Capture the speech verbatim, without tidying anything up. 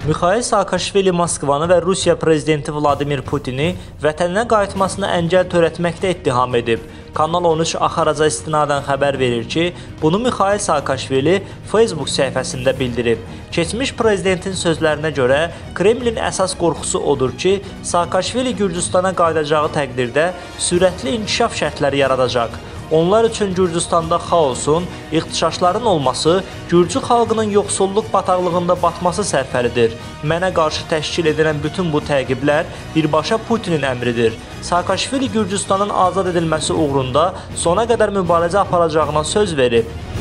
Mikhail Saakashvili Moskvanı və Rusiya prezidenti Vladimir Putini vətəninə qayıtmasına əngəl törətməkdə ittiham edib. Kanal on üç Axaraca istinadən xəbər verir ki, bunu Mikhail Saakashvili Facebook səhifəsində bildirib. Keçmiş prezidentin sözlərinə görə, Kremlin əsas qorxusu odur ki, Saakashvili Gürcüstana qayıdacağı təqdirdə sürətli inkişaf şərtləri yaradacaq. Onlar üçün Gürcüstanda xaosun, ixtişaşların olması, Gürcü xalqının yoxsulluq bataqlığında batması sərfəlidir. Mənə qarşı təşkil edilən bütün bu təqiblər birbaşa Putinin əmridir. Saakashvili Gürcüstanın azad edilməsi uğrunda sona qədər mübarizə aparacağına söz verib.